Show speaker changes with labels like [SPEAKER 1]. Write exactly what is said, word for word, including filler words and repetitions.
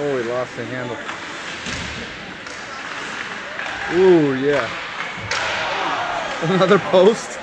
[SPEAKER 1] Oh, he lost the handle. Ooh, yeah. Another post.